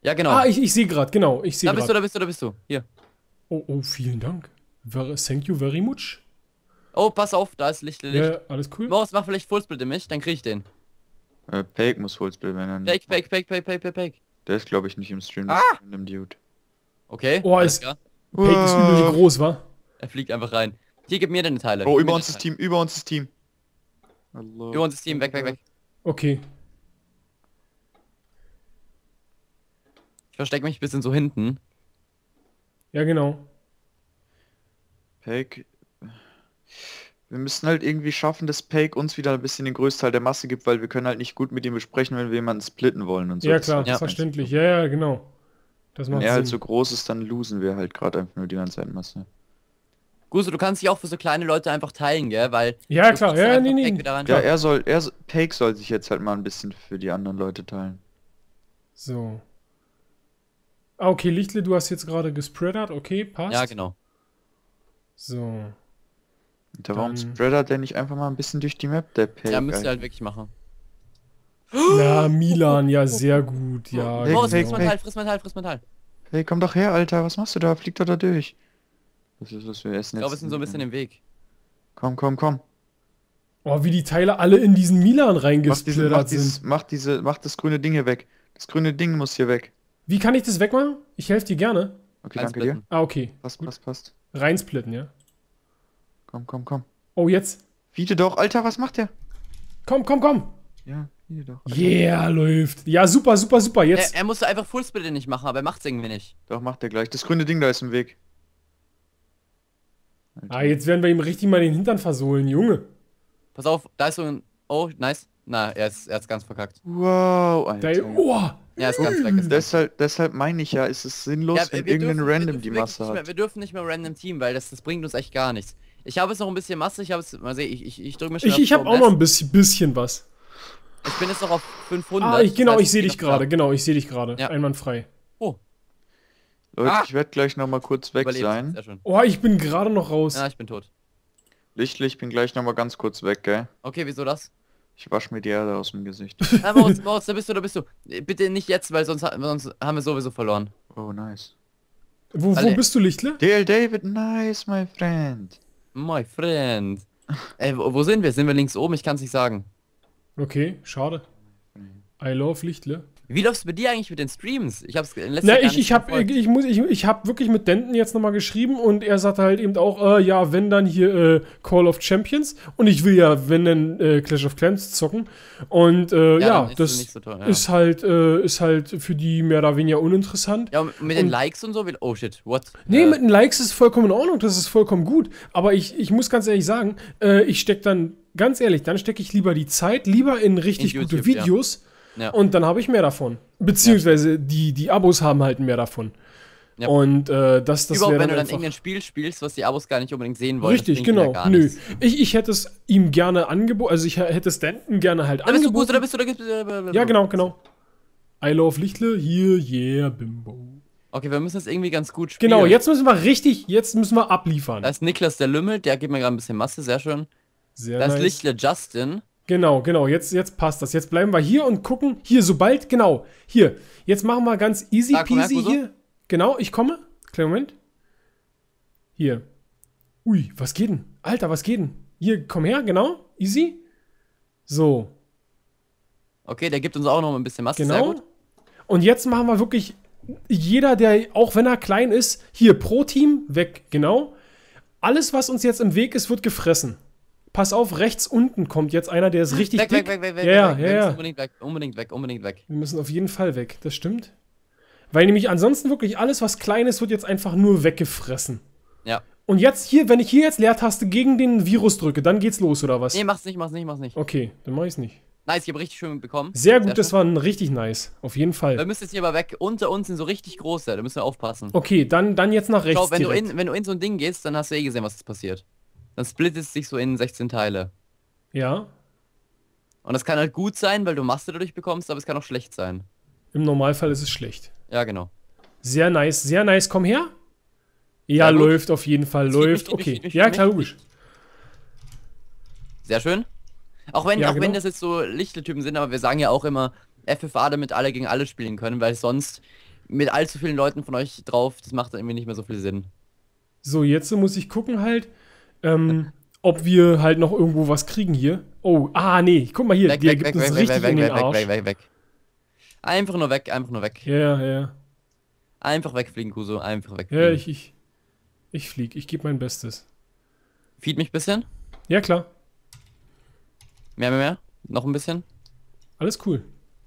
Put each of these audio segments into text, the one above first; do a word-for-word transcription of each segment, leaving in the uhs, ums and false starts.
Ja, genau. Ah, ich, ich sehe gerade, genau. Ich sehe Da bist gerade. du, da bist du, da bist du. Hier. Oh, oh, vielen Dank. Ver thank you very much. Oh, pass auf, da ist Licht, Licht. Ja, alles cool. Moritz, mach vielleicht Fullsplit in mich, dann krieg ich den. Äh, Pake muss Fullsplit, wenn er Fake, nicht. fake, fake, fake, fake, fake, fake. Der ist, glaube ich, nicht im Stream. Ah! Das ist ein Dude. Okay, Oh, alles ist- klar. Pake ist übel groß, wa? Er fliegt einfach rein. Hier, gib mir deine Teile. Oh, Gib über mir uns deine das Teile. Team, über uns das Team. Hallo. Über uns das Team, weg, weg, weg. Okay. Ich verstecke mich ein bisschen so hinten. Ja, genau. Pake. Wir müssen halt irgendwie schaffen, dass Pake uns wieder ein bisschen den Größteil der Masse gibt, weil wir können halt nicht gut mit ihm besprechen, wenn wir jemanden splitten wollen und so. Ja, Das ist klar, halt das verständlich. Einzige. Ja, ja, genau. Das Wenn macht er halt Sinn. so groß ist, dann losen wir halt gerade einfach nur die ganze Zeit Masse. Guso, du kannst dich auch für so kleine Leute einfach teilen, gell? Weil. Ja, du klar, kriegst ja, einfach nee, nee. Pack wieder rein. Ja, er soll, er, so- Pake soll sich jetzt halt mal ein bisschen für die anderen Leute teilen. So. Ah, okay, Lichtle, du hast jetzt gerade gespreadert. Okay, passt. Ja, genau. So. Und da warum Dann- spreadert der nicht einfach mal ein bisschen durch die Map, der Pake? Ja, müsst ihr Alter? halt wirklich machen. Na, Milan, ja, sehr gut. Ja, Hey, Moritz, hey, friss genau. mein Teil, friss mein Teil, friss mein Teil. Hey, komm doch her, Alter, was machst du da? Flieg doch da durch. Was ist das für Essen Ich glaube, wir jetzt? sind so ein bisschen im Weg. Komm, komm, komm. Oh, wie die Teile alle in diesen Milan Mach, diese, mach, reingesplittert dieses, sind. mach, diese, mach das grüne Ding hier weg. Das grüne Ding muss hier weg. Wie kann ich das wegmachen? Ich helfe dir gerne. Okay, danke dir. Einsplitten. Ah, okay. Passt, passt, passt. Reinsplitten, ja. Komm, komm, komm. Oh, jetzt. Wiede doch, Alter, was macht der? Komm, komm, komm. Ja, Wiede doch. Alter. Yeah, läuft. Ja, super, super, super. Er, Jetzt. er musste einfach Fullsplit nicht machen, aber er macht's irgendwie nicht. Doch, macht der gleich. Das grüne Ding da ist im Weg. Alter. Ah, jetzt werden wir ihm richtig mal den Hintern versohlen, Junge. Pass auf, da ist so ein. Oh, nice. Na, er ist, er ist ganz verkackt. Wow, Da, Alter. oh. Er ist ganz weg. Ist weg. Deshalb, deshalb meine ich ja, ist es sinnlos, Ja, wenn wir irgendein dürfen- wir Random dürfen die wirklich Masse nicht mehr, hat. wir dürfen nicht mehr Random Team, weil das, das bringt uns echt gar nichts. Ich habe jetzt noch ein bisschen Masse, ich habe es, mal sehen, ich, ich, ich drücke mir schon Ich, auf ich habe Show auch noch Best. ein bisschen, bisschen was. Ich bin jetzt noch auf fünfhundert. Ah, ich, genau, das heißt, ich sehe bin dich noch gerade. da. Genau, ich sehe dich gerade. Ja. Einwandfrei. Oh, Leute, Ah! ich werde gleich nochmal kurz weg überlebt. sein. Sehr schön. Oh, ich bin gerade noch raus. Ja, ich bin tot. Lichtlich, ich bin gleich nochmal ganz kurz weg, gell? Okay, wieso das? Ich wasche mir die Erde aus dem Gesicht. Ah, Moritz, Moritz, da bist du, da bist du. Bitte nicht jetzt, weil sonst, ha- sonst haben wir sowieso verloren. Oh, nice. Wo, wo Alle- bist du, Lichtle? D L David, nice, my friend. My friend. Ey, wo, wo sind wir? Sind wir links oben? Ich kann es nicht sagen. Okay, schade. I love Lichtle. Wie läuft's bei dir eigentlich mit den Streams? Ich hab's in letzter Na, Zeit gar ich, nicht ich habe verfolgt. ich muss ich, ich hab wirklich mit Denton jetzt nochmal geschrieben und er sagte halt eben auch, äh, ja, wenn dann hier äh, Call of Champions und ich will ja, wenn dann äh, Clash of Clans zocken und äh, ja, dann ist das es nicht so toll, ja. ist halt äh, ist halt für die mehr oder weniger uninteressant. Ja, und mit den und- Likes und so, will- oh shit, what? Nee, Äh, mit den Likes ist vollkommen in Ordnung, das ist vollkommen gut. Aber ich, ich muss ganz ehrlich sagen, äh, ich stecke dann, ganz ehrlich, dann stecke ich lieber die Zeit, lieber in richtig In gute YouTube, ja. Videos Ja. und dann habe ich mehr davon. Beziehungsweise die, die Abos haben halt mehr davon. Ja. Und äh, das, das Überhaupt, wäre wenn du dann dann einfach... irgendein Spiel spielst, was die Abos gar nicht unbedingt sehen wollen. Richtig, das bringt ihnen genau. ja gar Nö. nichts. Ich, ich hätte es ihm gerne angeboten, also ich hätte es Denton gerne halt Da bist du gut, angeboten. da bist du, da bist du. Ja, genau, genau. I love Lichtle, hier, yeah, bimbo. Okay, wir müssen das irgendwie ganz gut spielen. Genau, jetzt müssen wir richtig, jetzt müssen wir abliefern. Da ist Niklas der Lümmel, der gibt mir gerade ein bisschen Masse, sehr schön. Sehr Da ist nice. Lichtle Justin. Genau, genau, jetzt, jetzt passt das. Jetzt bleiben wir hier und gucken. Hier, sobald, genau, hier. Jetzt machen wir ganz easy Ah, komm her, peasy Kuso. hier. Genau, ich komme. Kleinen Moment. Hier. Ui, was geht denn? Alter, was geht denn? Hier, komm her, genau. Easy. So, Okay, der gibt uns auch noch ein bisschen Masse, sehr genau. gut. Und jetzt machen wir wirklich, jeder, der, auch wenn er klein ist, hier pro Team, weg, genau. Alles, was uns jetzt im Weg ist, wird gefressen. Pass auf, rechts unten kommt jetzt einer, der ist richtig Weg, dick. weg, weg, weg, weg, ja, weg. ja, Wir müssen ja. Unbedingt weg, unbedingt weg, unbedingt weg. Wir müssen auf jeden Fall weg, das stimmt. Weil nämlich ansonsten wirklich alles, was klein ist, wird jetzt einfach nur weggefressen. Ja. Und jetzt hier, wenn ich hier jetzt Leertaste gegen den Virus drücke, dann geht's los, oder was? Nee, mach's nicht, mach's nicht, mach's nicht. Okay, dann mach ich's nicht. Nice, ich habe richtig schön bekommen. Sehr gut, das schön. war ein richtig nice. Auf jeden Wir Fall. müssen jetzt hier aber weg. Unter uns sind so richtig große, da müssen wir aufpassen. Okay, dann, dann jetzt nach rechts Schau, wenn du, direkt. in, wenn du in so ein Ding gehst, dann hast du eh gesehen, was jetzt passiert. Dann splittet es sich so in sechzehn Teile. Ja, Und das kann halt gut sein, weil du Masse dadurch bekommst, aber es kann auch schlecht sein. im Normalfall ist es schlecht. Ja, genau. Sehr nice, sehr nice. Komm her. Ja, Sehr gut. läuft auf jeden Fall, Schieb mich, läuft. schieb mich, Okay, schieb mich, ja, schieb klar, mich. logisch. Sehr schön. Auch wenn, Ja, auch genau. wenn das jetzt so Lichtle-Typen sind, aber wir sagen ja auch immer F F A, damit alle gegen alle spielen können, weil sonst mit allzu vielen Leuten von euch drauf, das macht irgendwie nicht mehr so viel Sinn. So, jetzt muss ich gucken halt, ähm, ob wir halt noch irgendwo was kriegen hier. Oh, ah, nee, guck mal hier, Weg, der weg, gibt weg, uns weg, richtig weg, in weg, den weg, Arsch. weg, weg, weg. Einfach nur weg, einfach nur weg. Ja, ja, Einfach wegfliegen, Kuso, einfach ja, wegfliegen. ich, ich, ich flieg, ich gebe mein Bestes. Feed mich ein bisschen. Ja, klar, Mehr, mehr, mehr. Noch ein bisschen. alles cool.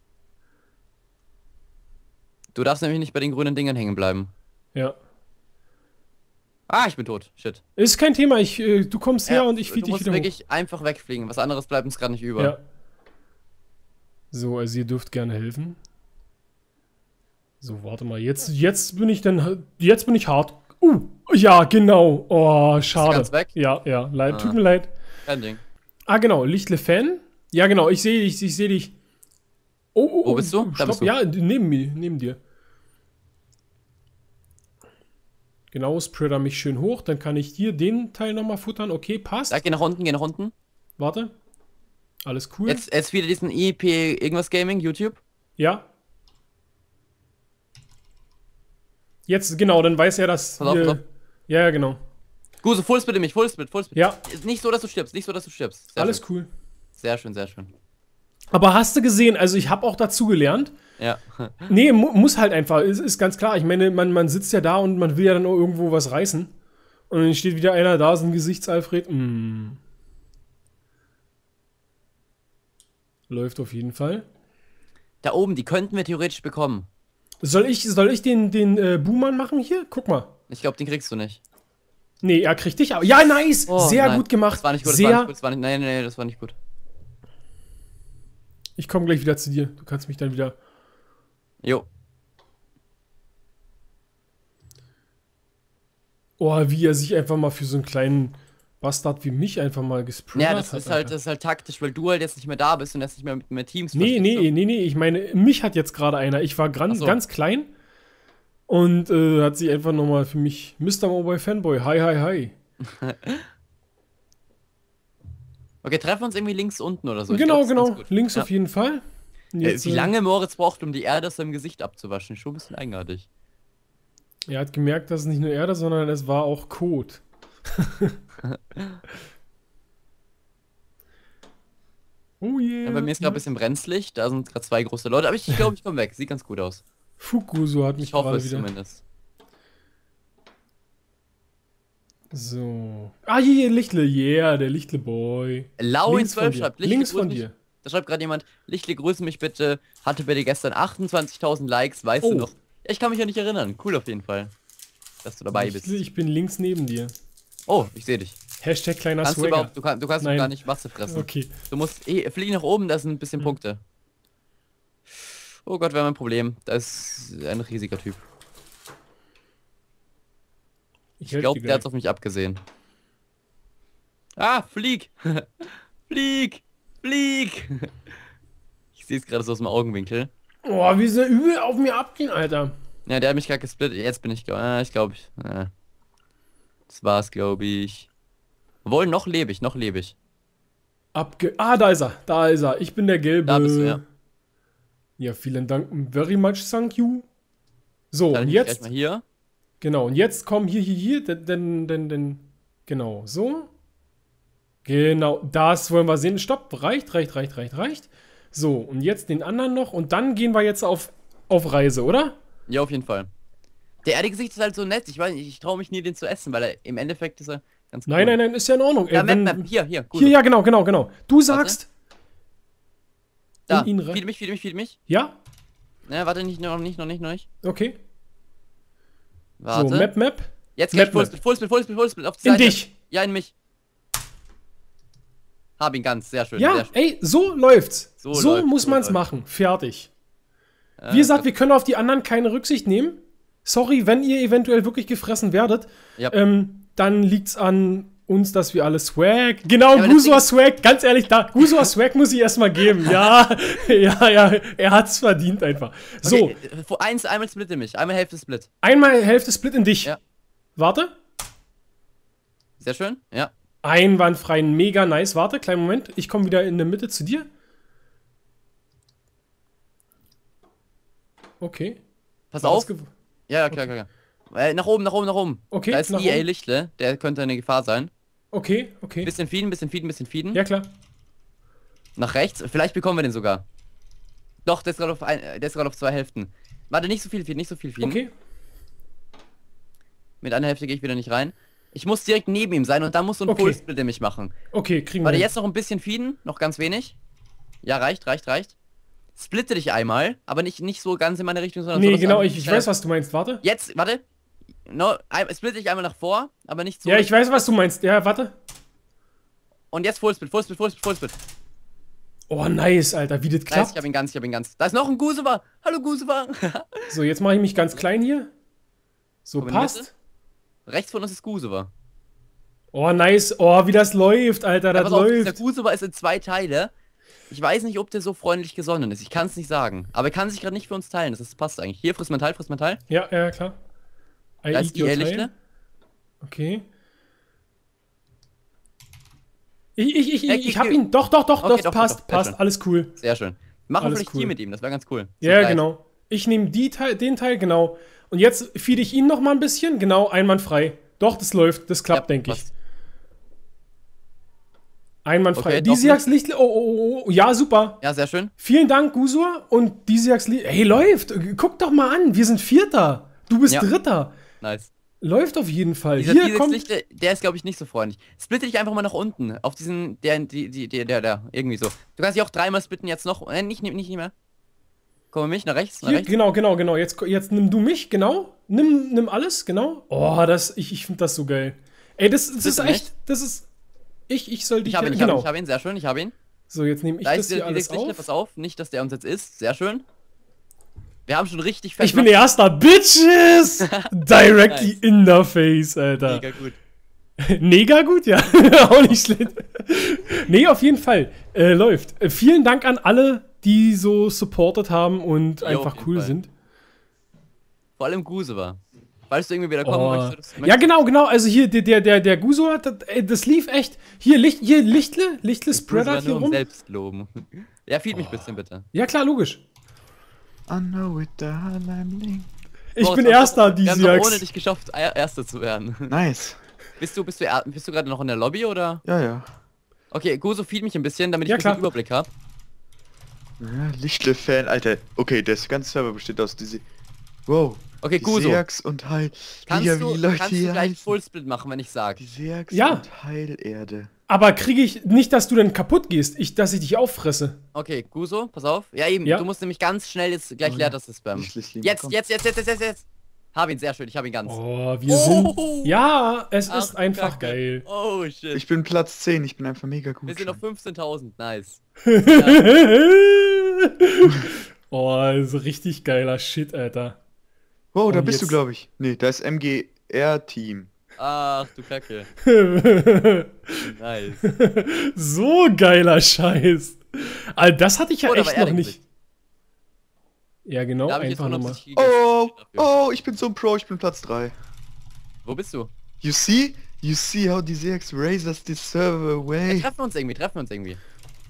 Du darfst nämlich nicht bei den grünen Dingen hängen bleiben. Ja. Ah, ich bin tot. Shit. Ist kein Thema, ich, äh, du kommst her Ja, und ich feed du dich musst wieder hoch. wirklich einfach wegfliegen. Was anderes bleibt uns gerade nicht über. Ja. So, also ihr dürft gerne helfen. So, warte mal, jetzt, jetzt bin ich dann, jetzt bin ich hart. Uh, ja, genau. Oh, schade. ganz weg? Ja, ja, leid, Ah. tut mir leid. Kein Ding. Ah, genau, Lichtle Fan. Ja, genau, ich sehe dich, ich sehe dich. Oh, oh, Wo bist du? Da Stopp, bist du. ja, neben mir, neben dir. Genau, spreader mich schön hoch, dann kann ich hier den Teil nochmal futtern. Okay, passt. Da, geh nach unten, geh nach unten. Warte. Alles cool. Jetzt, jetzt wieder diesen I P irgendwas Gaming, YouTube. Ja. Jetzt, genau, dann weiß er, dass Pass auf, wir... pass auf. Ja, ja, genau. Guso, Fullsplit in mich, Fullsplit, Fullsplit. Ja. Nicht so, dass du stirbst, nicht so, dass du stirbst. Sehr Alles schön. cool. Sehr schön, sehr schön. Aber hast du gesehen, also ich habe auch dazu gelernt. Ja. Nee, mu muss halt einfach, ist, ist ganz klar. Ich meine, man, man sitzt ja da und man will ja dann auch irgendwo was reißen. Und dann steht wieder einer da, so ein Gesichtsalfred. Mm. Läuft auf jeden Fall. Da oben, die könnten wir theoretisch bekommen. Soll ich, soll ich den, den äh, Buhmann machen hier? Guck mal. Ich glaube, den kriegst du nicht. Nee, er kriegt dich auch. Ja, nice! Oh, Sehr nein. gut gemacht. Das war nicht gut, das Sehr. war nicht gut, das war nicht, nein, nein, nein, das war nicht gut. Ich komme gleich wieder zu dir. Du kannst mich dann wieder... Jo. Oh, wie er sich einfach mal für so einen kleinen Bastard wie mich einfach mal gesprayt Ja, hat. das ist halt, Alter. das ist halt taktisch, weil du halt jetzt nicht mehr da bist und jetzt nicht mehr mit mehr Teams. Nee, verstehst nee, nee, nee. Ich meine, mich hat jetzt gerade einer. Ich war gran- Ach so. ganz klein und äh, hat sich einfach nochmal für mich... Mister Mobile Fanboy, hi, hi, hi. du? Okay, treffen wir uns irgendwie links unten oder so. Ich genau, glaub, das ist genau. ganz gut. Links Ja. auf jeden Fall. Und Äh, jetzt, Wie äh, lange Moritz braucht, um die Erde aus seinem Gesicht abzuwaschen? Schon ein bisschen eigenartig. Er hat gemerkt, dass es nicht nur Erde, sondern es war auch Kot. Oh yeah. Ja, bei mir ist gerade ein bisschen brenzlig, da sind gerade zwei große Leute, aber ich glaube, ich komme weg. Sieht ganz gut aus. Fukuso hat mich Ich hoffe gerade es wieder. zumindest. So. Ah, hier, hier, Lichtle. Yeah, der Lichtle Boy. Lau in Links von zwölf dir. schreibt. Lichtle, Links grüß von mich. dir. Da schreibt gerade jemand, Lichtle, grüße mich bitte. Hatte bei dir gestern achtundzwanzigtausend Likes, weißt Oh. du noch? Ja, ich kann mich ja nicht erinnern. Cool auf jeden Fall, dass du dabei bist. Lichtle, ich bin links neben dir. Oh, ich sehe dich. Hashtag kleiner Kannst du, Swagger. überhaupt, du, kann, du kannst doch Nein. gar nicht Masse fressen. Okay. Du musst, eh, flieg nach oben, da sind ein bisschen Hm. Punkte. Oh Gott, wir haben ein Problem. Da ist ein riesiger Typ. Ich helf glaube, dir der hat gleich. auf mich abgesehen. Ah, flieg! flieg! Flieg! Ich sehe es gerade so aus dem Augenwinkel. Oh, wie sie übel auf mir abgehen, Alter. Ja, der hat mich gerade gesplittet. Jetzt bin ich, glaub- ah, ich glaube, ich, ah. Das war's, glaube ich. Obwohl, noch lebe ich, noch lebe ich. Abge... Ah, da ist er. Da ist er. Ich bin der Gelbe. Da bist du, ja. Ja, vielen Dank. Very much thank you. So, Dann und gleich jetzt... mal hier. Genau, und jetzt kommen hier, hier, hier, denn, denn, denn, denn, genau, so. Genau, das wollen wir sehen. Stopp, reicht, reicht, reicht, reicht, reicht. So, und jetzt den anderen noch und dann gehen wir jetzt auf, auf Reise, oder? Ja, auf jeden Fall. Der Erdegesicht ist halt so nett. Ich weiß nicht, ich traue mich nie, den zu essen, weil er im Endeffekt ist er ganz cool. Nein, nein, nein, ist ja in Ordnung. Ja, Äh, Map, wenn- Map, hier, hier, gut. hier, ja, genau, genau, genau. Du sagst, Da, in ihn rein. feed mich, feed mich, feed mich. ja, Ne, warte, nicht, noch nicht, noch nicht, noch nicht. okay. Warte. So, Map, Map. Jetzt Map, gleich Fullsplit, Fullsplit, Fullsplit, Fullsplit, auf die In Seite. dich. Ja, in mich. Hab ihn ganz, sehr schön. Ja, sehr schön. ey, so läuft's. So So, läuft, muss so man's läuft. machen. Fertig. Äh, Wie gesagt, wir können auf die anderen keine Rücksicht nehmen. Sorry, wenn ihr eventuell wirklich gefressen werdet. Ja. Ähm, dann liegt's an uns, dass wir alle Swag. Genau, Ja, aber Gusor deswegen- Swag, ganz ehrlich, da, Gusor Swag muss ich erstmal geben. Ja, ja, ja, er hat's verdient einfach. So, Okay, äh, vor eins, einmal Split in mich, einmal Hälfte Split. einmal Hälfte Split in dich. Ja. Warte. Sehr schön, ja. Einwandfrei, mega nice. Warte, kleinen Moment. Ich komme wieder in der Mitte zu dir. Okay. Pass War auf. das ge- Ja, ja, klar, klar, klar. Äh, nach oben, nach oben, nach oben. Okay, Da ist nach E A oben. Lichtle, der könnte eine Gefahr sein. Okay, okay. Bisschen feeden, bisschen feeden, bisschen feeden. Ja, klar. Nach rechts, vielleicht bekommen wir den sogar. Doch, der ist gerade auf, ein, der ist gerade auf zwei Hälften. Warte, nicht so viel feeden, nicht so viel feeden. Okay. Mit einer Hälfte gehe ich wieder nicht rein. Ich muss direkt neben ihm sein und dann muss so ein Okay. Full-Split nämlich machen. Okay, kriegen wir Warte, hin. jetzt noch ein bisschen feeden, noch ganz wenig. Ja, reicht, reicht, reicht. Splitte dich einmal, aber nicht, nicht so ganz in meine Richtung, sondern so. Nee, dass genau, du- ich, ich weiß, was du meinst. Warte. Jetzt, warte. No, ein- splitte dich einmal nach vor, aber nicht so. Ja, ich weiß, was du meinst. Ja, warte. Und jetzt Full-Split, Full-Split, Full-Split, Full-Split. Oh, nice, Alter, wie das Nice, klappt. ich hab ihn ganz, ich hab ihn ganz. Da ist noch ein Gusewa. Hallo Gusewa. So, jetzt mache ich mich ganz klein hier. So, Komm in die passt. Mitte. Rechts von uns ist Gusewa. Oh, nice. Oh, wie das läuft, Alter, Ja, das pass auf, der läuft. Gusewa ist in zwei Teile. Ich weiß nicht, ob der so freundlich gesonnen ist. Ich kann es nicht sagen. Aber er kann sich gerade nicht für uns teilen. Das ist, passt eigentlich. Hier, friss mein Teil, friss mein Teil. Ja, ja, klar. I Da eat ist your E A time. Lichtle. Okay. Ich, ich, ich, Ja, ich, ich geh- hab geh- ihn. Doch, doch, doch, Okay, das doch, passt, doch, sehr passt. schön. Alles cool. Sehr schön. Machen wir Alles vielleicht cool. hier mit ihm. Das wäre ganz cool. So Ja, gleich. genau. Ich nehme die Teil, den Teil, genau. Und jetzt feed ich ihn noch mal ein bisschen. Genau, einwandfrei. Doch, das läuft. Das klappt, Ja, denke ich. passt. Einwandfrei. Okay, doch Disiax Lichtle. Oh, oh, oh, oh. Ja, super. Ja, sehr schön. Vielen Dank, Gusur. Und Disiax Lichtle. Hey, läuft. Guck doch mal an. Wir sind Vierter. Du bist Ja. Dritter. Nice. Läuft auf jeden Fall. Dieser Hier Dieser kommt. Lichte, der ist, glaube ich, nicht so freundlich. Splitte dich einfach mal nach unten. Auf diesen, der, die, die, der, der, der, irgendwie so. Du kannst dich auch dreimal splitten jetzt noch. Äh, nicht, nicht, nicht mehr. Komm mit mich, nach rechts, nach Hier, rechts. genau, genau, genau. Jetzt, jetzt nimm du mich, genau. Nimm, nimm alles, genau. Oh, das, ich, ich finde das so geil. Ey, das, das ist Bitte echt, das ist. Ich, ich soll dich Ich habe ihn, ich genau. habe ihn, ich habe ihn, sehr schön, ich habe ihn. So, jetzt nehme ich Da das ist hier der alles Lichte, auf. pass auf. Nicht, dass der uns jetzt ist. Sehr schön. Wir haben schon richtig fett Ich bin gemacht. erster, Bitches! Directly Nice. in the face, Alter. Mega gut. Mega gut, ja. Auch nicht schlecht. Nee, auf jeden Fall. Äh, läuft. Äh, vielen Dank an alle, die so supportet haben und Jo, einfach auf jeden cool Fall. sind. Vor allem Guse war. Falls du irgendwie wieder kommen Oh. möchtest. Ja, genau, genau. Also hier, der, der, der, der Guso hat, das, ey, das lief echt. Hier, Licht, hier, Lichtle, Lichtle Spreader hier nur um rum. selbst loben. Ja, feed mich ein bisschen bitte. Ja, klar, logisch. I know it, I'm link. Ich Boris, bin wir haben Erster, doch- Wir haben doch ohne Disiax. dich geschafft, Er- Erster zu werden. Nice. Bist du, bist du, er- bist du gerade noch in der Lobby oder? Ja, ja. Okay, Guso, feed mich ein bisschen, damit ich Ja, ein bisschen klar. Überblick habe. ja Lichtle-Fan, Alter. Okay, der ganze Server besteht aus diese... Wow. Okay, Die Guso, Seax und Heil... kannst Digga, du, wie läuft kannst du hier gleich heißen? Fullsplit machen, wenn ich sage? Die Seax Ja. und Heilerde. Aber kriege ich nicht, dass du dann kaputt gehst, ich, dass ich dich auffresse. Okay, Guso, pass auf. Ja, eben, Ja. du musst nämlich ganz schnell jetzt gleich Oh, leer ja. das Spam. Lichtles Linie, Jetzt, komm. jetzt, jetzt, jetzt, jetzt, jetzt, jetzt. Hab ihn, sehr schön, ich hab ihn ganz. Oh, wir Oh. sind. Ja, es Ach, ist einfach Kacke. geil. Oh, shit. Ich bin Platz zehn, ich bin einfach mega gut. Wir sind auf schon. fünfzehntausend, nice. Oh, so richtig geiler Shit, Alter. Wow, da Und bist du, jetzt- glaube ich. Nee, da ist M G R-Team. Ach, du Kacke. Nice. So geiler Scheiß. Alter, das hatte ich ja Oh, da war echt er noch der nicht. Ja, genau, Da hab ich jetzt einfach nochmal. hundertfünfzig gegessen. Oh, Dafür. oh, ich bin so ein Pro, ich bin Platz drei. Wo bist du? You see? You see how die Seax razors the server Ja, away? treffen wir uns irgendwie, treffen wir uns irgendwie.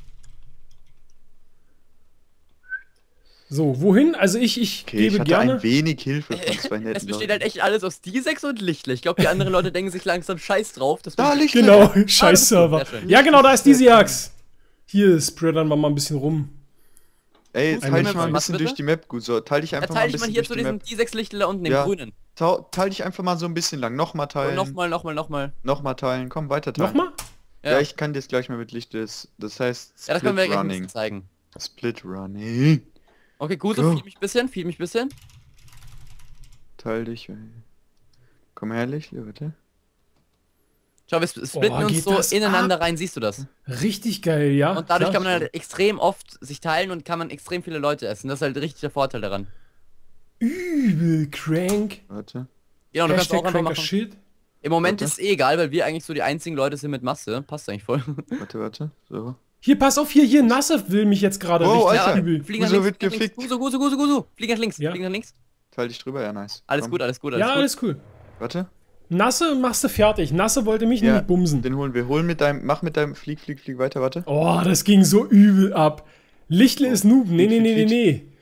So, wohin? Also ich, ich Okay, ich gebe hatte gerne. ein wenig Hilfe von zwei Es netten besteht Leuten. halt echt alles aus D sechs und Lichtle. Ich glaube, die anderen Leute denken sich langsam scheiß drauf. Das Da, bin- Lichtle! Genau, Sehr scheiß Server. schön. Ja, genau, da ist die Siax. Hier spreadern wir mal ein bisschen rum. Ey, jetzt Ein teil Mensch dich mal ein was bisschen bitte? durch die Map, gut so. Teil dich Da einfach mal teile ein ich mal bisschen hier durch zu die diesem Map. D sechs Lichtle da unten, dem Ja. grünen. Tau- Teil dich einfach mal so ein bisschen lang. Nochmal Und teilen. nochmal, nochmal, nochmal. Nochmal teilen. Komm, weiter teilen. Nochmal? Ja. Ja, ich kann dir das gleich mal mit Licht. Das, das heißt ja, das können wir Split gleich ein Running. bisschen zeigen. Split Running. Okay, Guso, Go. feed mich ein bisschen, feed mich ein bisschen. Teil dich. Komm her, Lichtle, bitte. Schau, wir sp- splitten Oh, uns geht so das ineinander ab? rein, siehst du das? Richtig geil, ja. Und dadurch klar. kann man halt extrem oft sich teilen und kann man extrem viele Leute essen. Das ist halt richtig der Vorteil daran. Übel crank. Warte. Genau, du kannst Hashtag auch einfach cranker machen. Shit. Im Moment Warte. ist es eh egal, weil wir eigentlich so die einzigen Leute sind mit Masse. Passt eigentlich voll. Warte, warte. So. Hier, pass auf, hier, hier, Nasse will mich jetzt gerade Wow, richtig Alter. übel. Flieg nach Guso links, wird flieg nach links. gefickt. Guso, Guso, Guso, Guso. Flieg nach links, Ja. flieg nach links. Teil dich drüber, ja, nice. Alles Komm. gut, alles gut, alles Ja, gut. alles cool. Warte. Nasse machst du fertig. Nasse wollte mich Ja, nämlich bumsen. den holen wir. Holen mit deinem. Mach mit deinem. Flieg, flieg, flieg weiter, warte. Oh, das ging so übel ab. Lichtle ist Noob. Nee, nee, nee, nee, nee.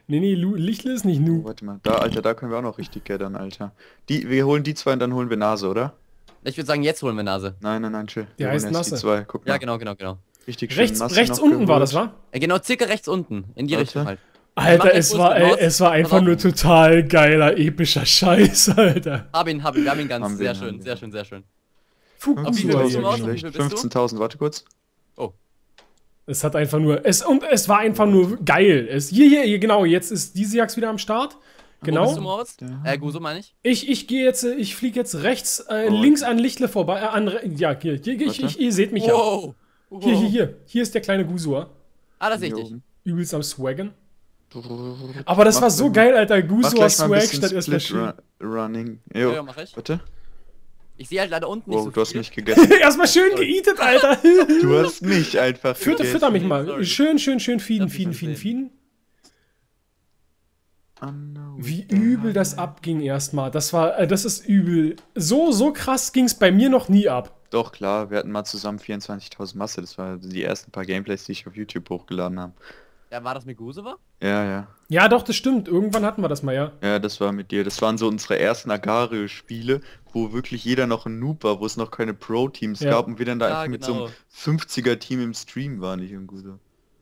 Nee, nee, Lu Lichtle ist nicht Oh, Nu. warte mal, da, Alter, da können wir auch noch richtig gathern, Alter. Die, wir holen die zwei und dann holen wir Nase, oder? Ich würde sagen, jetzt holen wir Nase. Nein, nein, nein, chill. Der Wir holen heißt erst Nasse. Die zwei. Guck mal. Ja, genau, genau, genau. Richtig schön Rechts, Nasse rechts noch unten war geholt. das, wa? Äh, genau, circa rechts unten. In die Warte. Richtung halt. Alter, Mach es den war, Fuß ey, raus. es war einfach Pass auf. nur total geiler, epischer Scheiß, Alter. Hab ihn, hab ihn, wir haben ihn ganz. Haben wir, sehr haben schön, wir. sehr schön, sehr schön. Fuck, Auf wie viel Gusua bist du hier. raus? Nicht Wie schlecht. viel bist du? fünfzehntausend, warte kurz. Oh. Es hat einfach nur, es, und es war einfach nur geil. Es, hier, hier, hier, genau, jetzt ist diese Jagd wieder am Start. Wo bist du, Genau. Moritz? Äh, Guso meine ich. Ich, ich gehe jetzt, äh, ich fliege jetzt rechts, äh, Oh. links an Lichtle vorbei, äh, an, re- ja, hier, hier, ich, Warte. ich, ihr seht mich ja. Wow. wow. Hier, hier, hier, hier ist der kleine Gusua. Ah, das sehe ich Hier dich. oben. Übelst am Swaggen. Aber das Mach war so mal- geil, Alter. Mach Gusua gleich mal ein Swag bisschen statt erstmal Split schön. Run Running. Ja, Jo, ja, mach ich. warte. Ich sehe halt leider unten nicht Wow, so du hast viel. mich gegessen. Erstmal schön geeatet, Alter. Du hast mich einfach Fütter, gegessen. fütter mich mal. Sorry. Schön, schön, schön feeden, Darf ich feeden, mal feeden, sehen. feeden. I know Wie it. übel das abging erstmal. Das war, äh, das ist übel. So, so krass ging es bei mir noch nie ab. Doch, klar, wir hatten mal zusammen vierundzwanzigtausend Masse. Das waren die ersten paar Gameplays, die ich auf YouTube hochgeladen habe. Ja, war das mit Guso war? Ja, ja. Ja, doch, das stimmt. Irgendwann hatten wir das mal, ja. Ja, das war mit dir. Das waren so unsere ersten Agario-Spiele, wo wirklich jeder noch ein Noob war, wo es noch keine Pro-Teams Ja. gab und wir dann da Ja, einfach mit so genau. einem fünfziger-Team im Stream waren, nicht irgendwo so.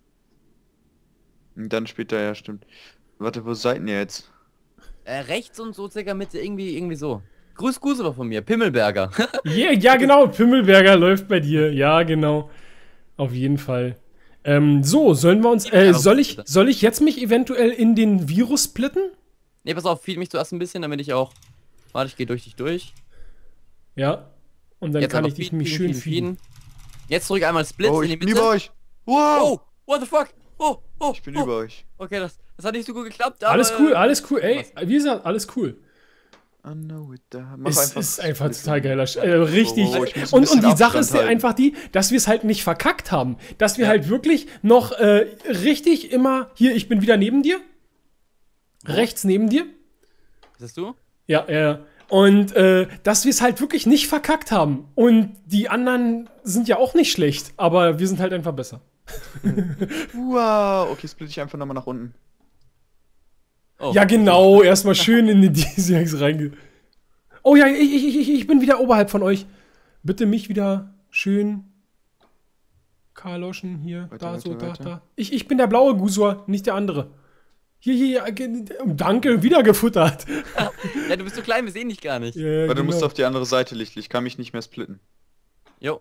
Und dann später, ja, stimmt. Warte, wo seid ihr jetzt? Äh, rechts und so circa Mitte, irgendwie, irgendwie so. Grüß Guso war von mir, Pimmelberger. Yeah, ja, genau. Pimmelberger läuft bei dir. Ja, genau. Auf jeden Fall. Ähm, so, sollen wir uns. Äh, soll ich, soll ich jetzt mich eventuell in den Virus splitten? Ne, pass auf, feed mich zuerst ein bisschen, damit ich auch. Warte, ich gehe durch dich durch. Ja. Und dann Jetzt kann einfach ich dich feeden, mich schön feeden. Jetzt drück einmal Split Oh, in die ich bin Mitte. über euch! Wow! Oh, what the fuck? Oh, oh, Ich bin oh. über euch. Okay, das, das hat nicht so gut geklappt, aber... Alles cool, alles cool. Ey, wie gesagt, alles cool. I know it. Da. Mach Es einfach ist einfach Split. total geiler Sch äh, richtig. Oh, ich muss ein und, bisschen und die Sache Abstand ist ja halten. einfach die, dass wir es halt nicht verkackt haben. Dass wir Ja. halt wirklich noch äh, richtig immer. Hier, ich bin wieder neben dir. Rechts neben dir. Bist du? Ja, ja. Und äh, dass wir es halt wirklich nicht verkackt haben. Und die anderen sind ja auch nicht schlecht, aber wir sind halt einfach besser. Wow! Okay, split ich einfach nochmal nach unten. Oh. Ja, genau. Erstmal schön in die D C X reinge. Oh ja, ich, ich, ich, ich bin wieder oberhalb von euch. Bitte mich wieder schön. Karloschen hier, Weiter, da, so, weiter, da, weiter. da. Ich, ich bin der blaue Gusua, nicht der andere. Hier, hier, ja, ge- danke, wieder gefuttert. Ja, du bist so klein, wir sehen dich gar nicht. Ja, Weil du genau. musst auf die andere Seite, Lichtli. Ich kann mich nicht mehr splitten. Jo.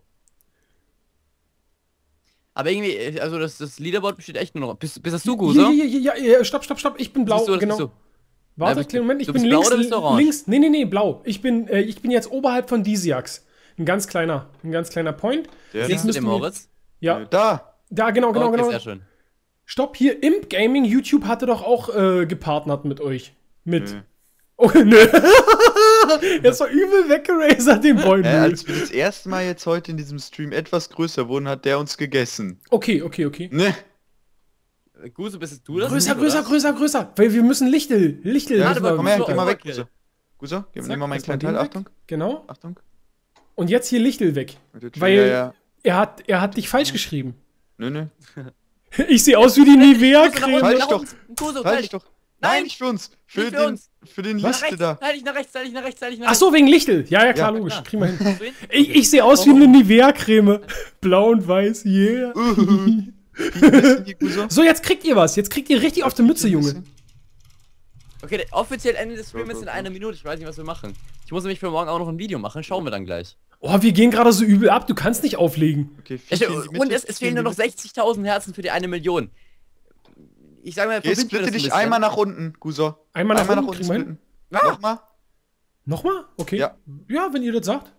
Aber irgendwie, äh, also das, das Leaderboard besteht echt nur noch. Bist, bist das du, Guso? Hier, hier, hier, ja, ja, stopp, stopp, stopp, ich bin blau, Bist du, das genau. bist du. Warte, Ja, bist kleinen du- Moment, ich du bin bist blau links, oder bist du orange? links, nee, nee, nee, blau. Ich bin, äh, ich bin jetzt oberhalb von Disiax. Ein ganz kleiner, ein ganz kleiner Point. Der Siehst da? du den Moritz? Ja, Äh, Da! da, genau, genau, okay, genau. sehr schön. Stopp, hier, Imp Gaming, YouTube hatte doch auch äh, gepartnert mit euch. Mit. Nö. Oh, nö. Er ist doch übel weggerasert, den Boy. Äh, Nö. als wir das erste Mal jetzt heute in diesem Stream etwas größer wurden, hat der uns gegessen. Okay, okay, okay. Ne? Äh, Guso, bist du das? Größer, Oder? größer, größer, größer. Weil wir müssen Lichtel, Lichtel. Ja, müssen aber wir- komm her, Guso, geh mal weg, okay. Guso. Guso, gib Zack, nimm mal meinen erstmal kleinen den Teil. weg. Achtung, Genau. Achtung. Und jetzt hier Lichtel weg. Warte, Weil ja, ja. er hat, er hat dich falsch geschrieben. Nö, nö. Ich sehe aus wie die Guso, nach unten, Nivea-Creme. Falsch nach doch. unten. Guso, Halt teil dich dich. doch. Nein, Nein, nicht für uns. Für nicht für den, uns. für den Nach Liste rechts, da. teil dich nach rechts, teil dich nach rechts, teil dich nach Ach rechts. so, wegen Lichtel. Ja, ja, klar, Ja, logisch. klar. Kriegen wir hin. Hast du ihn? Ich, ich sehe aus wie eine Nivea-Creme. Blau und weiß, yeah. Wie ein bisschen hier, Guso. So, jetzt kriegt ihr was. Jetzt kriegt ihr richtig auf die Mütze, Junge. Okay, der offiziell Ende des Streams Go, ist go, in go. einer Minute. Ich weiß nicht, was wir machen. Ich muss nämlich für morgen auch noch ein Video machen. Schauen wir dann gleich. Oh, wir gehen gerade so übel ab. Du kannst nicht auflegen. Okay, Ich, viel in die Mitte, und es, es viel in fehlen die nur noch Mitte. sechzigtausend Herzen für die eine Million. Ich sag mal, Geh, verbinden wir splitte das ein dich bisschen. einmal nach unten, Guso. Einmal nach unten, kriegen wir hin? splitten. Ah! Nochmal. Nochmal? Okay. Ja. Ja, wenn ihr das sagt.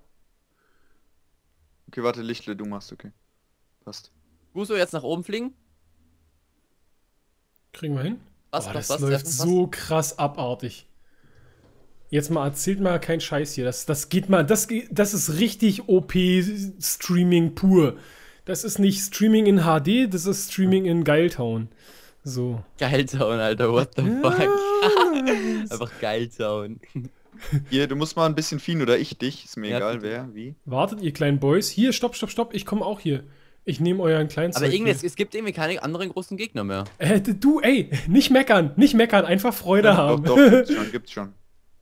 Okay, warte, Lichtle, du machst, okay. Passt. Guso, jetzt nach oben fliegen. Kriegen wir hin. Was, oh, was, das was, läuft was? so krass abartig. Jetzt mal, erzählt mal keinen Scheiß hier. Das, das geht mal, das, geht- das ist richtig O P-Streaming pur. Das ist nicht Streaming in H D, das ist Streaming in Geiltown. So. Geiltown, Alter, what the fuck? Einfach Geiltown. Hier, du musst mal ein bisschen fieden oder ich dich. Ist mir Ja, egal, bitte. wer, wie. Wartet, ihr kleinen Boys. Hier, stopp, stopp, stopp. Ich komme auch hier. Ich nehme euren kleinen Aber irgendwie, es, es gibt irgendwie keine anderen großen Gegner mehr. Äh, du, ey, nicht meckern, nicht meckern, einfach Freude Ja, haben. Doch, doch, gibt's schon, gibt's schon.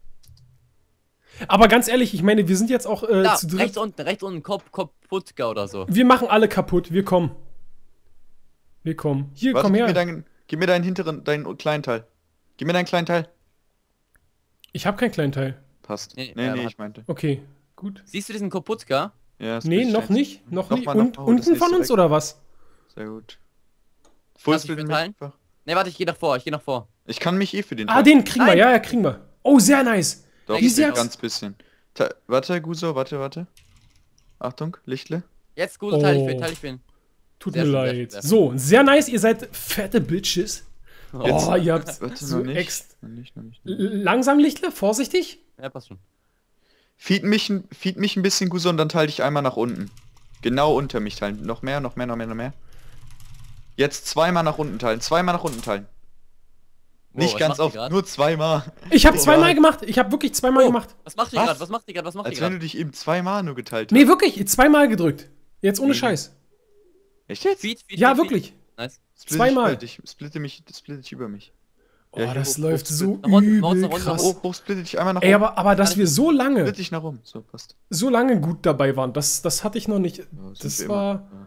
Aber ganz ehrlich, ich meine, wir sind jetzt auch äh, Da, zu dritt. rechts unten, rechts unten, Kop, Koputka oder so. Wir machen alle kaputt, wir kommen. Wir kommen. Hier, Warte, komm gib her. mir, deinen, gib mir deinen hinteren, deinen kleinen Teil. Gib mir deinen kleinen Teil. Ich habe keinen kleinen Teil. Passt. Nee, Nee, äh, nee, hat- ich meinte. Okay, gut. Siehst du diesen Koputka? Ja, das Nee, bin ich noch eins. nicht, noch Noch nicht. mal, noch Und mal, hol das unten von nächste uns weg. oder was? Sehr gut. Kannst du Fullsplit mich mich verteilen? einfach. Ne, warte, ich geh nach vor, ich geh nach vor. Ich kann mich eh für den Ah, Teil. den kriegen wir, Nein. ja, ja, kriegen wir. Oh, sehr nice. Doch, Wie ein sieht's ganz bisschen. Ta warte, Guso, warte, warte. Achtung, Lichtle. Jetzt, gut, teile ich Oh. bin, teile ich bin. Tut Sehr mir schön, sehr leid. schön, sehr So, sehr nice, ihr seid fette Bitches. Jetzt- Oh, ihr habt Warte, so noch nicht. ex... Noch nicht, noch nicht. L- Langsam, Lichtle, vorsichtig. Ja, passt schon. Feed mich, ein- feed mich ein bisschen, Guso, und dann teile ich einmal nach unten. Genau unter mich teilen. Noch mehr, noch mehr, noch mehr, noch mehr. Jetzt zweimal nach unten teilen. Zweimal nach unten teilen. Wow, Nicht was ganz macht die oft, grad? nur zweimal. Ich habe Oh zweimal Gott. gemacht. Ich habe wirklich zweimal Oh. gemacht. Was macht die Was? gerade? Was macht die gerade? Was macht die Als wenn gerade? du dich eben zweimal nur geteilt hast. Nee, wirklich, zweimal gedrückt. Jetzt ohne Nee. Scheiß. Echt jetzt? Feed, feed, Ja, feed, feed. wirklich. Nice. Split zweimal. Ich, ich splitte mich, splitte dich über mich. Oh, Ja, hier das hoch, läuft hoch, so split. Nach unten, nach unten, übel nach unten, krass. Hoch, hoch, splitte dich einmal nach Ey, oben. aber, aber dass wir so lange, Splitte dich nach oben. So, passt. so lange gut dabei waren, das, das hatte ich noch nicht. Ja, sind Das wir war immer.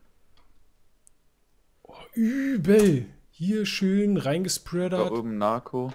oh, übel. Hier schön Ja. Da reingespreadert. oben Narco.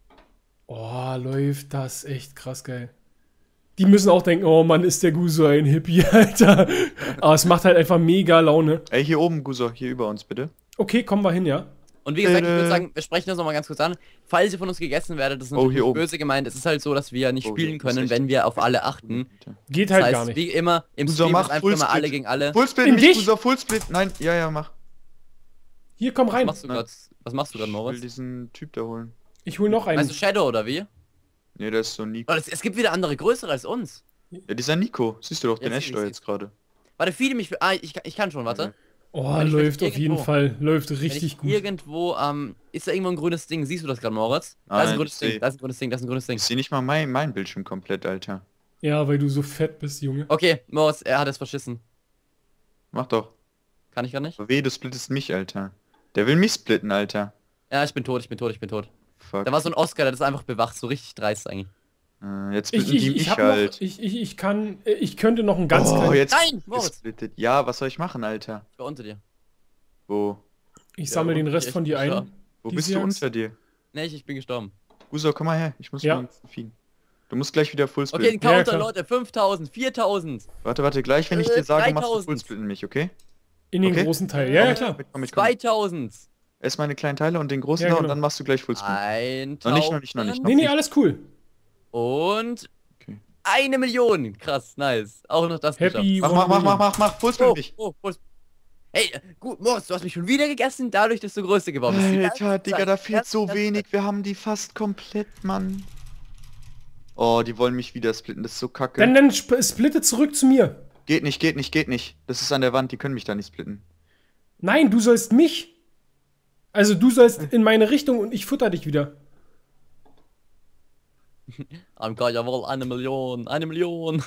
Oh, läuft das echt krass geil. Die müssen auch denken, oh Mann, ist der Guso ein Hippie, Alter. Aber es macht halt einfach mega Laune. Ey, hier oben, Guso, hier über uns, bitte. Okay, kommen wir hin, ja. Und wie gesagt, ich würde Äh. sagen, wir sprechen das nochmal ganz kurz an. Falls ihr von uns gegessen werdet, das ist Oh, natürlich hier nicht oben. böse gemeint. Es ist halt so, dass wir nicht Oh, spielen hier ist können, echt- wenn wir auf alle achten. Geht Das halt heißt, gar nicht. wie immer, im Guso, Stream mach ist einfach immer Fullsplit. alle gegen alle. Fullsplit In mich, dich? Guso, Fullsplit. Nein, ja, ja, mach. Hier, komm Was rein. machst du gerade? Was machst du gerade, Ich will Moritz? diesen Typ da holen. Ich hol noch einen. Meinst du Shadow oder wie? Nee, der ist so Nico. Oh, es, es gibt wieder andere größere als uns. Ja, dieser Nico. Siehst du doch, den Ja, Eschsteuer sie- jetzt gerade. Warte, viele mich. Ah, ich, kann- ich kann schon, warte. Oh, Wenn ich- läuft wenn ich auf jeden irgendwo- Fall. Läuft Wenn richtig ich gut. irgendwo, ähm, ist da irgendwo ein grünes Ding? Siehst du das gerade, Moritz? Da ist Nein, ein grünes ich Ding, seh. da ist ein grünes Ding, da ist ein grünes Ding. Ich sehe nicht mal mein, mein Bildschirm komplett, Alter. Ja, weil du so fett bist, Junge. Okay, Moritz, er hat es verschissen. Mach doch. Kann ich gar nicht? Aber weh, du splittest mich, Alter. Der will mich splitten, Alter. Ja, ich bin tot, ich bin tot, ich bin tot. Fuck. Da war so ein Oscar, der ist einfach bewacht, so richtig dreist eigentlich. Äh, jetzt Ich, splitten ich, die ich, mich hab halt. noch, ich, ich, ich kann, äh, ich könnte noch einen ganz oh, kleinen, jetzt Nein, Moritz! gesplittet. Ja, was soll ich machen, Alter? Ich war unter dir. Wo? ich sammle Ja, den Rest ich- von dir ich- ein. Wo Die bist du Seahawks? unter dir? Nee, ich, ich bin gestorben. Guso, komm mal her. Ich muss Ja. mal feeden. Du musst gleich wieder full Okay, splitten. den Counter, klar. Leute, fünftausend, viertausend, Warte, warte, gleich, wenn ich Äh, dir sage, machst du dreitausend. full splitten mich, okay? In den Okay. großen Teil. Ja, ja, klar. Komm, mit, komm, mit, komm. zweitausend, Ess meine kleinen Teile und den großen Ja, da genau. und dann machst du gleich full splitten. eintausend Noch nicht, noch nicht, noch nicht, noch Nee, nee, alles cool. und Okay. eine Million. Krass, nice. Auch noch das Happy. Mach, one mach, mach, million. mach, mach, mach, full geschafft. splitten Oh, mich. oh, oh. Hey, äh, gut, Moritz, du hast mich schon wieder gegessen, dadurch, dass du größer geworden bist. Die ganze Alter, Digga, Zeit, da die fehlt ganze so Zeit. wenig. Wir haben die fast komplett, Mann. Oh, die wollen mich wieder splitten. Das ist so kacke. Dann, dann sp splitte zurück zu mir. Geht nicht, geht nicht, geht nicht. Das ist an der Wand, die können mich da nicht splitten. Nein, du sollst mich. Also du sollst in meine Richtung und ich futter dich wieder. Am Gott, jawohl, eine Million, eine Million.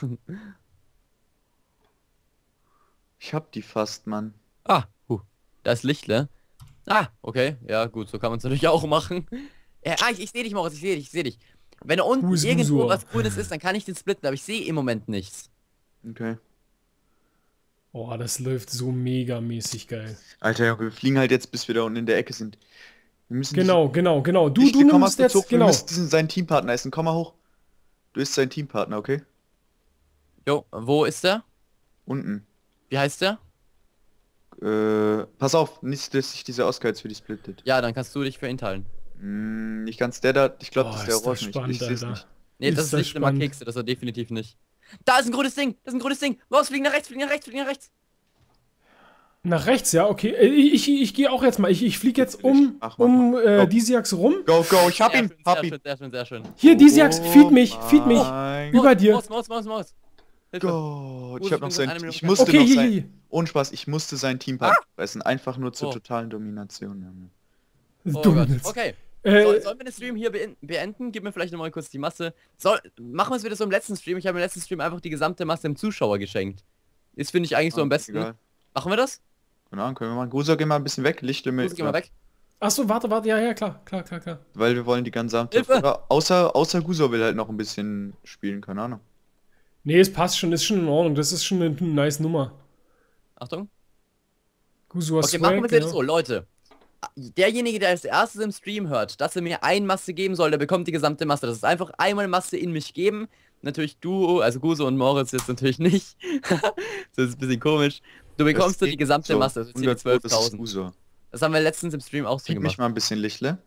Ich hab die fast, Mann. Ah, huh, da ist Lichtle. Ah, okay, ja gut, so kann man es natürlich auch machen. Ja, ah, ich, ich sehe dich, Moritz, ich sehe dich, ich sehe dich. Wenn da unten Who's irgendwo Uso? was Grünes ist, dann kann ich den splitten, aber ich sehe im Moment nichts. Okay. Oh, das läuft so megamäßig geil. Alter, Junge, wir fliegen halt jetzt, bis wir da unten in der Ecke sind. Wir müssen Genau, genau, genau. Du, Nicht, du wir kommen nimmst aus dem jetzt, Zug, wir genau. müssen diesen, seinen Teampartner essen. Komm mal hoch. Du isst seinen Teampartner, okay? Jo, wo ist der? Unten. Wie heißt der? Äh, pass auf, nicht, dass sich dieser Oscar jetzt für die splittet. Ja, dann kannst du dich für ihn teilen. Hm, nicht ganz der da, ich glaube, Boah, das ist der ist das Orange. spannend, ich ich seh's Alter. nicht. Nee, Ist das ist das nicht immer spannend. Kekse, das ist er definitiv nicht. Da ist ein grünes Ding, das ist ein grünes Ding. Los, fliegen nach rechts, fliegen nach rechts, fliegen nach rechts. Nach rechts, ja, okay. Äh, Ich, ich, ich gehe auch jetzt mal. Ich, ich fliege jetzt um, Ach, mach um äh, Go. Disiax rum. Go, go, ich hab Sehr ihn, schön, hab sehr ihn. schön, sehr schön, sehr schön. Hier, Disiax, feed mich, feed mich. Mein Über dir. Maus, Maus, Maus, Maus. Hilfe. Gott, Wo ich hab ist noch denn sein, eine Million ich Fans? musste Okay, noch hier, sein, hier. ohne Spaß, ich musste seinen Teampartner fressen, einfach nur zur Oh. totalen Domination. Junge. Oh Dumm Gott. jetzt. Okay. Äh, Soll, sollen wir den Stream hier beenden- beenden? Gib mir vielleicht nochmal kurz die Masse. Soll, machen wir es wieder so im letzten Stream. Ich habe im letzten Stream einfach die gesamte Masse im Zuschauer geschenkt. Ist, finde ich, eigentlich so am Ah, besten. egal. Machen wir das? Keine Ahnung, können wir machen. Guso, geh mal ein bisschen weg. Lichte mit. Guso, geh mal weg. Achso, warte, warte, ja, ja, klar, klar, klar, klar. Weil wir wollen die ganze Abend. Hilfe! Oder außer, außer Guso will halt noch ein bisschen spielen, keine Ahnung. Nee, es passt schon, ist schon in Ordnung. Das ist schon eine, eine nice Nummer. Achtung. Guso hast Okay, machen wir Swag, es jetzt ja. so, Leute. Derjenige, der als erstes im Stream hört, dass er mir ein Masse geben soll, der bekommt die gesamte Masse. Das ist einfach einmal Masse in mich geben. Natürlich du, also Guso und Moritz jetzt natürlich nicht. Das ist ein bisschen komisch. Du bekommst du die gesamte so. Masse, das sind die hundert Pro, das ist zwölftausend. Guso. Das haben wir letztens im Stream auch so Feed mich gemacht. mal ein bisschen Lichtle.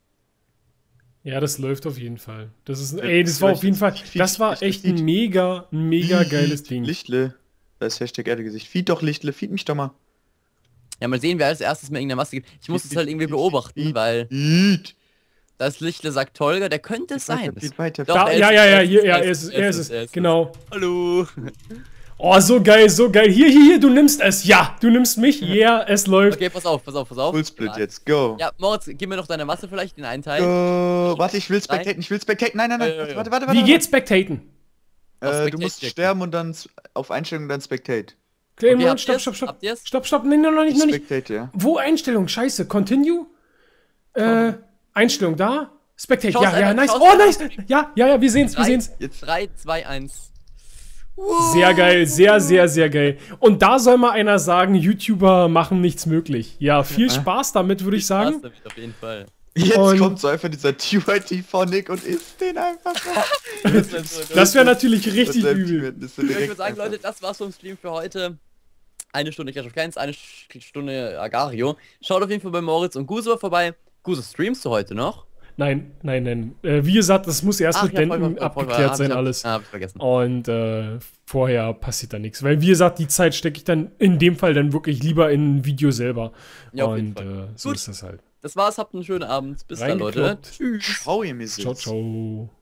Ja, das läuft auf jeden Fall. Das ist, Ja, ey, das war auf jeden Fall, Feed, das war Feed, echt Feed. ein mega, ein mega geiles Ding. Lichtle. Da ist Hashtag Erdegesicht. Feed doch Lichtle, feed mich doch mal. Ja, mal sehen, wer als erstes mir irgendeine Masse gibt. Ich muss Feed, es halt feed, irgendwie feed, beobachten, feed. weil Feed. das Lichtle sagt Tolga, der könnte es sein. Weiter, feed weiter. Doch, Da, er ja, ist ja, es, ja, er ist hier, es, ja, er er ist ist, es, er er ist ist es, es, er ist es. genau. Hallo. Oh, so geil, so geil. Hier, hier, hier, du nimmst es. Ja, du nimmst mich. Ja, yeah, es läuft. Okay, pass auf, pass auf, pass auf. Fullsplit Ja. jetzt, go. Ja, Moritz, gib mir noch deine Masse vielleicht, den einen Teil. Go. Warte, ich will Drei. spectaten, ich will spectaten. Nein, nein, nein. Ja, ja, ja. Warte, warte, warte. Wie geht's Spectaten? Auf Äh, du Spectate musst klicken. sterben und dann s- auf Einstellung dann spectate. Okay, Okay, Moment, habt stopp, ihr's? stopp, stopp. Habt ihr's? Stopp, stopp. Nee, noch nicht, Ich noch nicht. spectate, ja. Wo Einstellung? Scheiße. Continue? Äh, Einstellung da? Spectate. Schau's Ja, ja, einfach, nice. schau's Oh, einfach. nice. Ja, ja, ja, wir sehen's, wir Drei, sehen's. Jetzt. drei, zwei, eins. Sehr geil, sehr, sehr, sehr geil. Und da soll mal einer sagen, YouTuber machen nichts möglich. Ja, viel Spaß damit, würde ich sagen. Spaß damit auf jeden Fall. Jetzt Und- kommt so einfach dieser T Y T von Nick und isst den einfach so. Das wär so- Das wäre natürlich richtig Das übel. ist so Ich direkt würde sagen, einfach. Leute, das war's vom Stream für heute. Eine Stunde Clash of Clans, eine Sch- Stunde Agario. Schaut auf jeden Fall bei Moritz und Guso vorbei. Guso, streamst du heute noch? Nein, nein, nein. Äh, wie gesagt, das muss erst mit ja, voll, Denten voll, voll, voll, abgeklärt hab sein, ich- hab- alles. Ah, hab ich vergessen. Und äh, vorher passiert da nichts. Weil, wie gesagt, die Zeit stecke ich dann in dem Fall dann wirklich lieber in ein Video selber. Ja, auf jeden Und Fall. äh, so Gut. ist das halt. Das war's, habt einen schönen Abend. Bis dann, Leute. Reingeknoppt. Tschüss. Ciao, ihr Missis. Ciao, ciao.